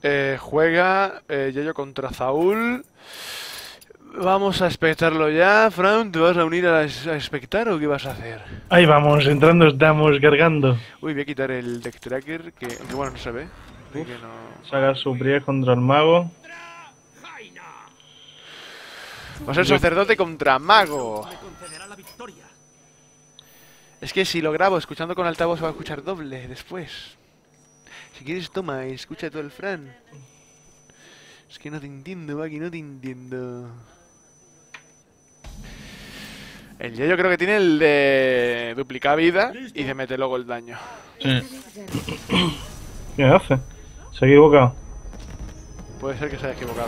Juega Yayo contra Zaul. Vamos a espectarlo ya. Fran, ¿te vas a unir a espectar o qué vas a hacer? Ahí vamos, entrando estamos cargando. Uy, voy a quitar el deck tracker, que aunque bueno, no se ve. Así que no... Saga su Brielle contra el mago. Va a ser sacerdote contra mago. Es que si lo grabo escuchando con altavoz se va a escuchar doble después. Si quieres toma y escucha todo el Fran. Es que no te entiendo, Maki, no te entiendo. El Yayo creo que tiene el de duplicar vida y de meter luego el daño. Sí. ¿Qué hace? Se ha equivocado. Puede ser que se haya equivocado.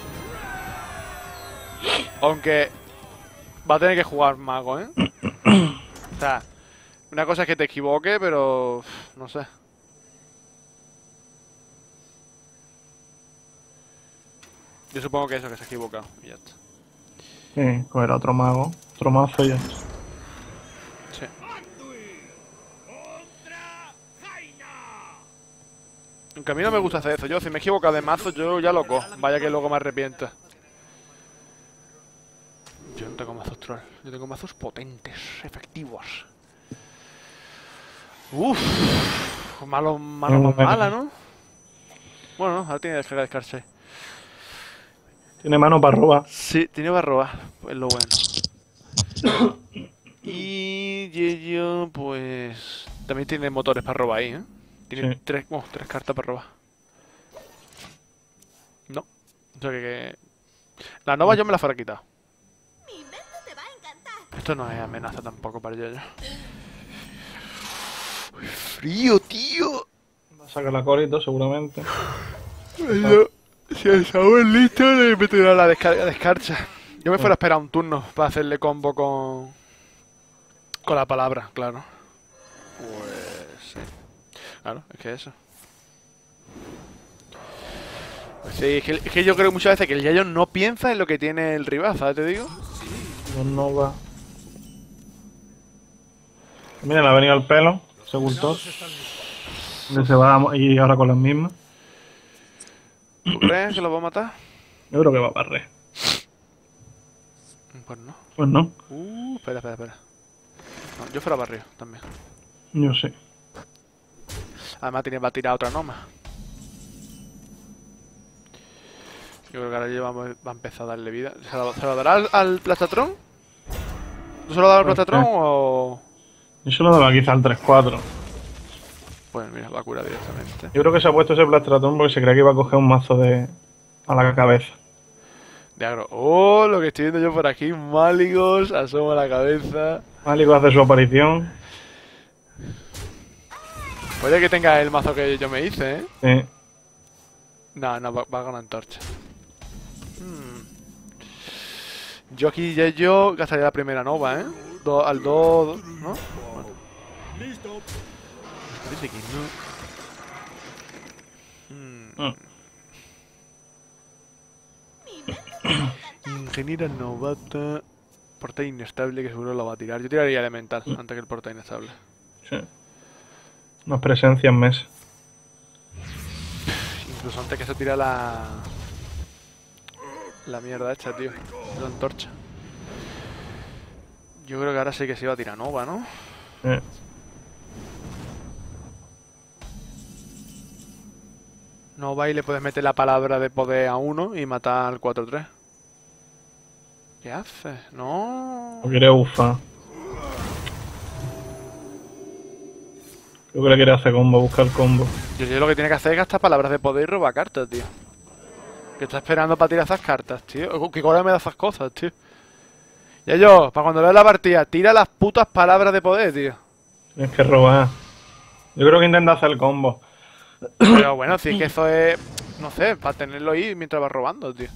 Aunque va a tener que jugar mago, ¿eh? O sea, una cosa es que te equivoque, pero no sé. Yo supongo que eso, que se ha equivocado y ya está. Sí, coger a otro mago, otro mazo y ya está. Sí. Aunque a mí no me gusta hacer eso. Yo, si me he equivocado de mazo, yo ya lo cojo. Vaya que luego me arrepienta. Yo no tengo mazos troll. Yo tengo mazos potentes, efectivos. Uff. Malo, malo, más mala, ¿no? Bueno, ahora tiene descarga de Scarce. Tiene mano para robar. Sí, tiene barroa. Pues lo bueno. Y Yeyo, pues... también tiene motores para robar ahí, ¿eh? Tiene Sí. tres cartas para robar. No. O sea que... La nova yo me la fuera quitado. Mi invento te va a encantar. Esto no es amenaza tampoco para Yeyo. Uy, frío, tío. Va a sacar la corito seguramente. Yo, si el Saúl es listo, le meterá la descarga de escarcha. Yo me fuera a esperar un turno para hacerle combo con la palabra, claro. Pues sí. Claro, es que eso. Pues sí, es que yo creo muchas veces que el Yayo no piensa en lo que tiene el rival, ¿sabes? Te digo. No va. Mira, le ha venido el pelo. Se ocultó. Se va a ir ahora con las mismas. ¿Tú crees que lo va a matar? Yo creo que va a barrer. Pues no. Pues no. Espera. No, yo fuera barrio también. Yo sé. Además va a tirar otra noma. Yo creo que ahora ya va a empezar a darle vida. ¿Se lo dará al Plastatron? ¿Tú se lo das al Plastatron o...? Yo se lo daba quizá al 3-4. Pues mira, va a curar directamente. Yo creo que se ha puesto ese plastratón porque se creía que iba a coger un mazo a la cabeza. De agro. ¡Oh! Lo que estoy viendo yo por aquí. Máligos. Asoma la cabeza. Málico hace su aparición. Puede que tenga el mazo que yo me hice, ¿eh? Sí. No, va a ganar antorcha. Yo aquí ya yo gastaría la primera nova, ¿eh? Al 2, ¿no? Bueno. Dice que no. Ingeniera novata. Portal inestable que seguro lo va a tirar. Yo tiraría elemental antes que el portal inestable. Sí. Más presencia en mesa. Incluso antes que se tira la mierda hecha, tío. La antorcha. Yo creo que ahora sí que se iba a tirar nova, ¿no? Nova y le puedes meter la palabra de poder a uno y matar al 4-3. ¿Qué hace? No. Lo quiere bufar. Creo que le quiere hacer combo, buscar combo. Yo lo que tiene que hacer es gastar palabras de poder y robar cartas, tío. Que está esperando para tirar esas cartas, tío. ¿Qué cola me da esas cosas, tío? Ya yo, para cuando veas la partida, tira las putas palabras de poder, tío. Tienes que robar. Yo creo que intenta hacer el combo. Pero bueno, si es que eso es... no sé, para tenerlo ahí mientras va robando, tío.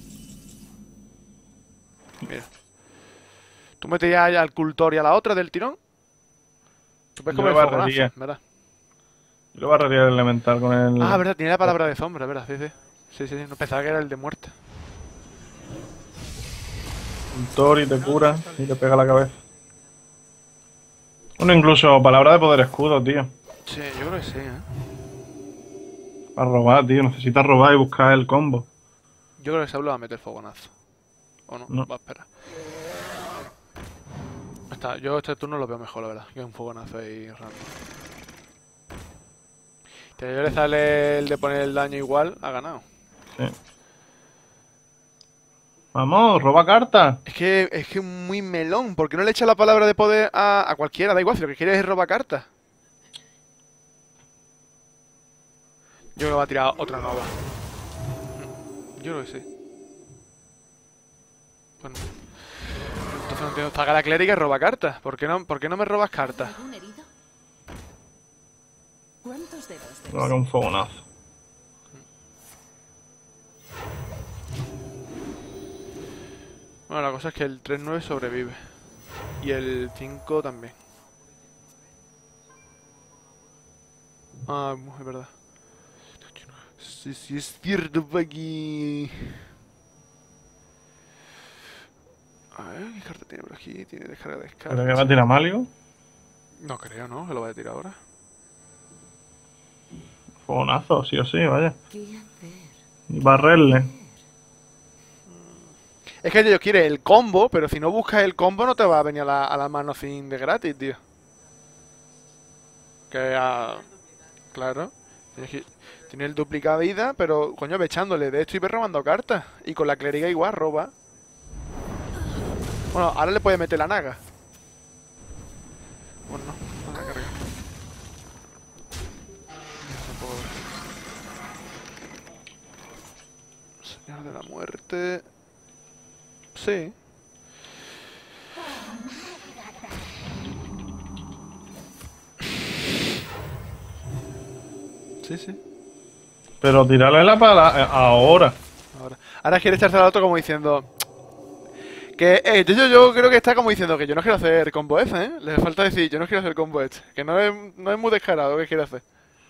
Mira. ¿Tú meterías al cultor y a la otra del tirón? ¿Tú ves cómo Yo es lo barrería. ¿verdad? Yo lo barrería el elemental con el... Ah, verdad, tiene la palabra de sombra, verdad, sí. No pensaba que era el de muerte. Un tori te cura y te pega la cabeza. Bueno, incluso palabra de poder escudo, tío. Sí, yo creo que sí, Para robar, tío. Necesitas robar y buscar el combo. Yo creo que Saulo va a meter fogonazo. ¿O no? No. Va a esperar. Está, yo este turno lo veo mejor, la verdad. Que un fogonazo ahí random. Si a ellos le sale el de poner el daño igual, ha ganado. Sí. Vamos, roba cartas. Es que muy melón. ¿Por qué no le echa la palabra de poder a cualquiera? Da igual, si lo que quiere es robar cartas. Yo creo que va a tirar otra nova. Yo creo que sí. Bueno. Entonces no entiendo. Paga la clériga y roba cartas. ¿Por qué no me robas cartas? ¿Algún herido? ¿Cuántos dedos de Roba un fogonazo. Bueno, la cosa es que el 3-9 sobrevive. Y el 5 también. Ah, es verdad. Sí, sí, es cierto, Paqui. A ver, ¿qué carta tiene por aquí? Tiene descarga de ¿Pero que va a descarga. tirar Malio? No creo, ¿no? Se lo voy a tirar ahora. Fogonazo, sí o sí, vaya. ¿Qué hacer? Y barrerle. Es que ellos quieren el combo, pero si no buscas el combo no te va a venir a la mano sin de gratis, tío. Claro. Tiene el duplicado vida, pero coño, ve echándole de esto y ve robando cartas. Y con la clériga igual roba. Bueno, ahora le puede meter la naga. Bueno, no, no la carga. Tampoco. Señor de la muerte. Sí. Sí, sí. Pero tirarle la pala ahora. Ahora quiere echarse al otro como diciendo... Que, yo creo que está como diciendo que yo no quiero hacer combo ese, ¿eh? Le falta decir, yo no quiero hacer combo este. Que no es muy descarado lo que quiere hacer.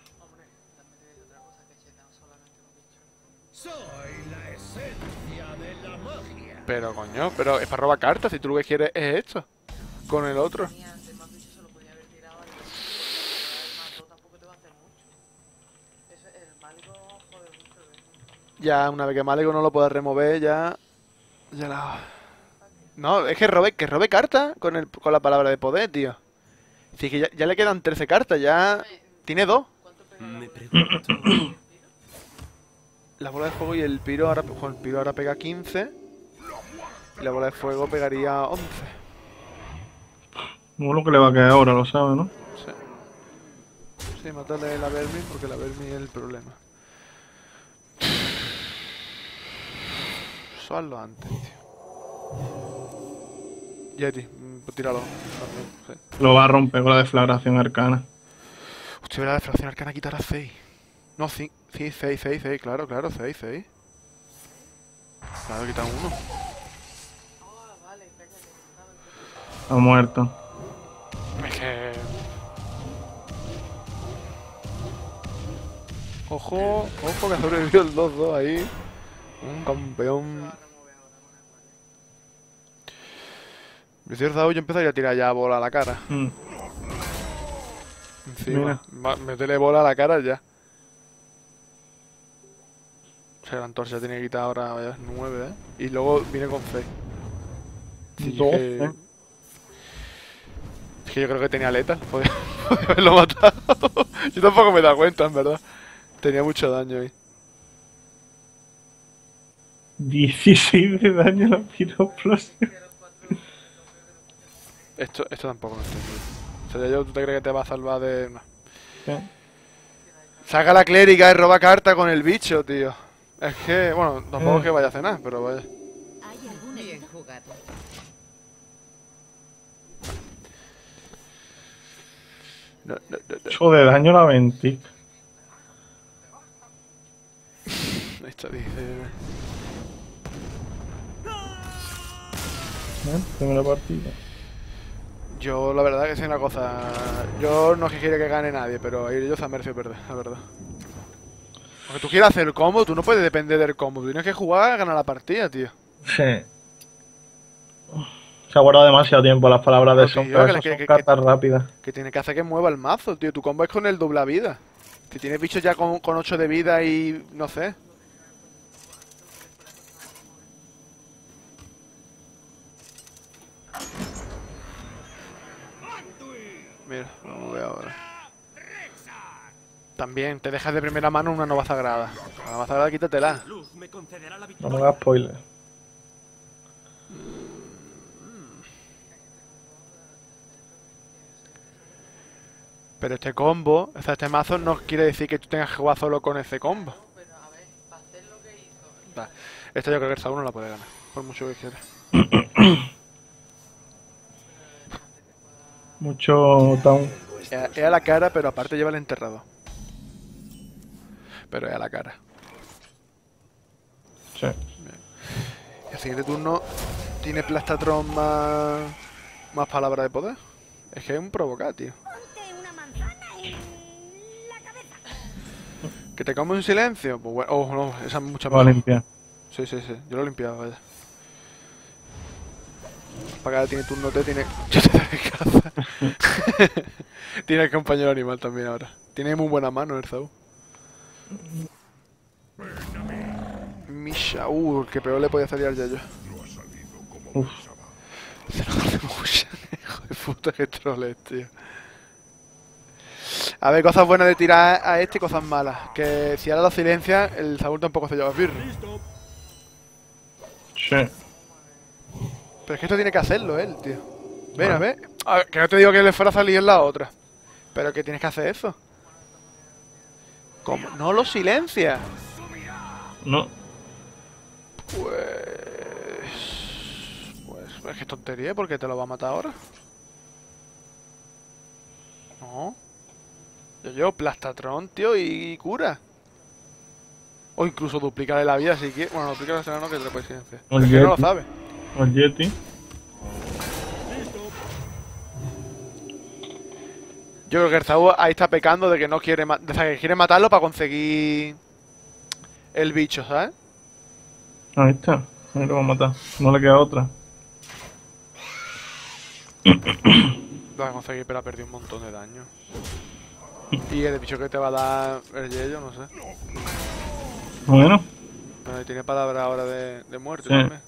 Pero, coño, pero es para robar cartas. Si tú lo que quieres es esto. Con el otro. Ya, una vez que Malego no lo pueda remover, ya... Ya la... No, es que robe cartas con la palabra de poder, tío. Sí, que ya le quedan 13 cartas, ya... Tiene 2. Me pregunto. La bola de fuego y el piro ahora... el piro ahora pega 15. Y la bola de fuego pegaría 11. No lo que le va a quedar ahora, lo sabe, ¿no? Sí. Sí, matarle la Vermi porque la Vermi es el problema. Eso hazlo antes, tío. Yeti, tíralo. También, sí. Lo va a romper con la deflagración arcana. Hostia, la defracción arcana quitará 6. No, sí, 6, claro, 6. Claro, quitar 1. Ha muerto. Es que... Ojo, que ha sobrevivido el 2-2 ahí. Un campeón. De cierto, yo empezaría a tirar ya bola a la cara. Encima. Métele bola a la cara ya. O sea, la antorcha tiene que quitar ahora vaya, 9, ¿eh? Y luego viene con 6. Sí, 12. Es que yo creo que tenía letal. Podía haberlo matado. Yo tampoco me he dado cuenta, en verdad. Tenía mucho daño ahí. 16 de daño a la piroplosio. Esto tampoco lo entendí. O sea, ¿tú te crees que te va a salvar de...? No. ¿Qué? Saca la clériga y roba carta con el bicho, tío. Es que, bueno, tampoco es que vaya a cenar, pero vaya. ¿Hay algún herido? Jugado. No. 8 de daño a la ventic. Esto dice... Primera partida. Yo, la verdad, que sé una cosa. Yo no es que quiera que gane nadie, pero ellos han merecido perder, la verdad. Aunque tú quieras hacer el combo, tú no puedes depender del combo. Tú tienes que jugar a ganar la partida, tío. Sí. Se ha guardado demasiado tiempo las palabras de Ok, son, yo pero que- esas que- son que- cartas rápidas. Que tiene que hacer que mueva el mazo, tío. Tu combo es con el dobla vida. Si tienes bichos ya con 8 de vida y... no sé. Mira, vamos a ver ahora. También te dejas de primera mano una nova sagrada. La nova sagrada quítatela. Luz me concederá la No victoria. me hagas spoiler. Pero este combo, o sea, este mazo no quiere decir que tú tengas que jugar solo con ese combo. Va, esta yo creo que el Saúl no la puede ganar, por mucho que quiera. Mucho down. Es a la cara, pero aparte lleva el enterrado. Pero es a la cara. Sí. El siguiente turno tiene Plastatron más palabra de poder. Es que es un provocar, tío. Ponte una manzana en la cabeza. ¿Que te come un silencio? Pues bueno, oh, no, esa es mucha Voy a mejor. limpiar. Sí, sí, sí, yo lo he limpiado, vaya. Para acá tiene turno T, tiene... Yo te doy caza. Tiene el compañero animal también ahora. Tiene muy buena mano el Zau. Misha, el que peor le podía salir al Yayo. Uf. Se lo hace mucho, hijo de puta, que troles, tío. A ver, cosas buenas de tirar a este y cosas malas. Que si ahora lo silencia, el Saúl tampoco se lleva birra. Sí. Pero es que esto tiene que hacerlo él, tío. Ven, a ver. A ver, que no te digo que le fuera a salir en la otra. Pero que tienes que hacer eso. ¿Cómo? No lo silencia. No. Pues es que tontería, porque te lo va a matar ahora. No. Yo llevo Plastatron, tío, y cura. O incluso duplicarle la vida si quieres. Bueno, duplicarle la no, que te lo puedes silenciar. El Es que no lo Yeti. sabe. El Yeti. Yo creo que el Zau ahí está pecando de que no quiere, o sea, que quiere matarlo para conseguir el bicho, ¿sabes? Ahí está. Ahí lo va a matar. No le queda otra. Lo va a conseguir, pero ha perdido un montón de daño. Y el bicho que te va a dar el Yello, no sé. Bueno. Bueno, y tiene palabra ahora de muerte Sí. también.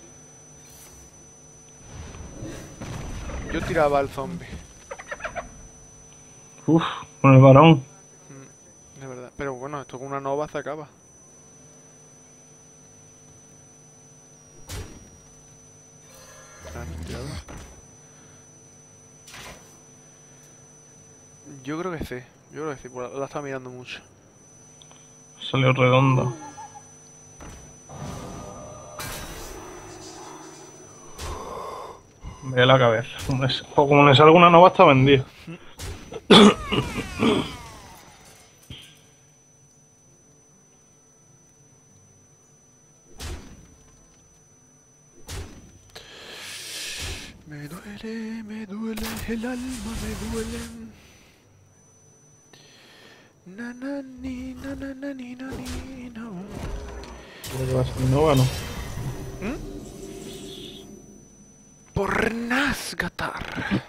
Yo tiraba al zombie, Uf. Con el varón. de verdad. Pero bueno, esto con una nova se acaba. Claro, tirado. Yo creo que sí. Yo creo que sí, pues la está mirando mucho. Salió redondo. Ve la cabeza. Como le salga una nova está vendido. Me duele el alma, me duele. Na na ni na na na ni na ni na. Creo que va a ser nova, ¿no? Por Nazgatar.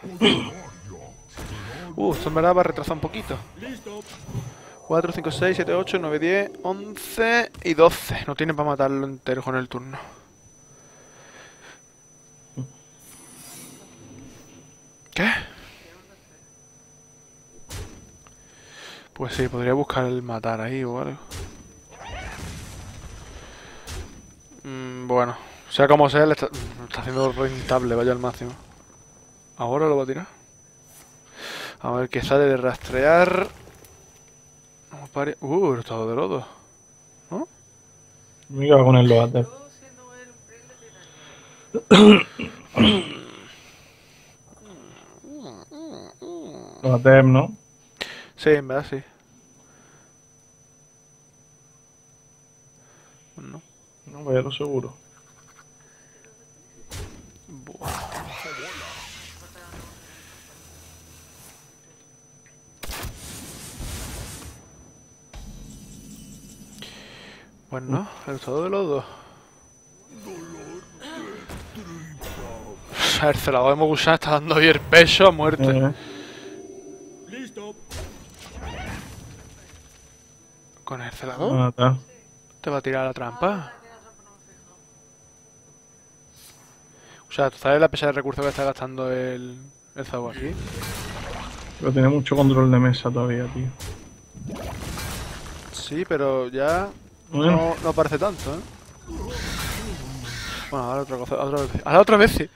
Esto en verdad va a retrasar un poquito. 4, 5, 6, 7, 8, 9, 10, 11 y 12. No tienen para matarlo entero con el turno. ¿Qué? Pues sí, podría buscar el matar ahí o algo. Bueno, sea como sea, le está haciendo rentable, vaya al máximo. Ahora lo va a tirar. A ver qué sale de rastrear. No pare... el estado de lodo. ¿No? Mira, va con el Loater. Loater, ¿no? Sí, en verdad sí. No. No, vaya lo seguro. Buah. Bueno, el estado de los dos. El celador de Mogusan está dando ahí el peso a muerte. se la Me va a hago? matar. Te va a tirar la trampa. O sea, ¿tú sabes la pesa de recursos que está gastando el Zabu aquí? Pero tiene mucho control de mesa todavía, tío. Sí, pero ya Bueno. no parece tanto, ¿eh? Bueno, ahora otra cosa, otra vez. Ahora otra vez sí.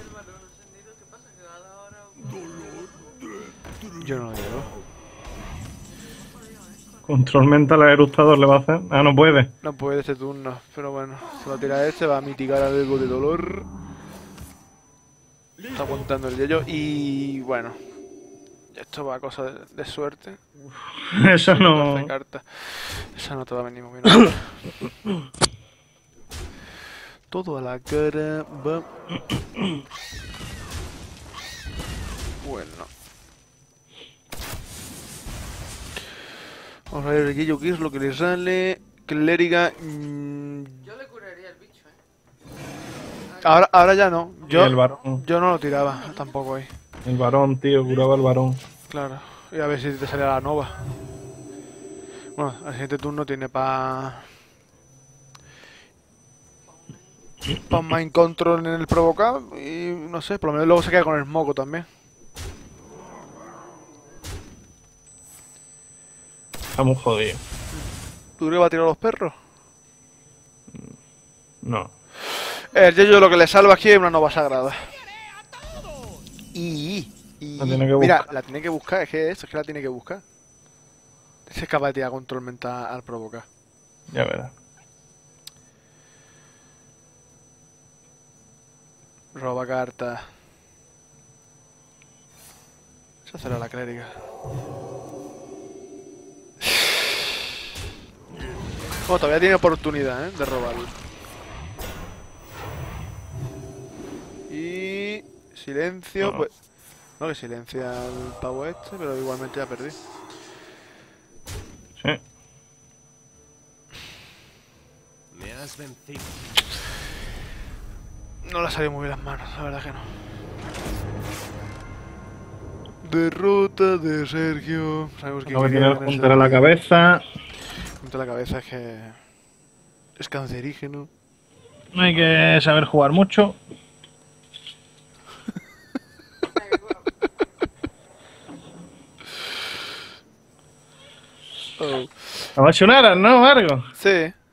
Yo no lo llevo. Control mental al eructador le va a hacer. Ah, no puede. No puede este turno, pero bueno, se va a tirar este, va a mitigar algo de dolor. Está aguantando el yello y bueno, esto va a cosa de suerte. Eso 12 no. cartas. Esa no te va a venir muy bien. Todo a la cara va. Bueno. Vamos a ver el Yello qué es lo que le sale. Clériga. Yo le curaría el bicho, Ahora ya no. Y el varón. Yo no lo tiraba tampoco ahí. El varón, tío. Curaba el varón. Claro. Y a ver si te sale la nova. Bueno, el siguiente turno tiene para Mind Control en el provocar. Y no sé, por lo menos luego se queda con el moco también. Estamos jodidos. ¿Tú crees que va a tirar a los perros? No. El Yeyo lo que le salva aquí es una nova sagrada. La tiene que Mira, buscar. la tiene que buscar, es que eso, es que la tiene que buscar. Es capaz de tirar control mental al provocar. Ya verás. Roba cartas. Esa será la clériga. Bueno, todavía tiene oportunidad, de robarlo. Y... silencio, No. pues... No, que silencia al pavo este, pero igualmente ya perdí. Sí. Me has vencido. No le salió muy bien las manos, la verdad que no. Derrota de Sergio. Sabemos Lo que tiene el quiere Hunter a la cabeza. Junto a la cabeza es que... es cancerígeno. No hay que saber jugar mucho. Oh. Apasionaras, ¿no, Margo? Sí.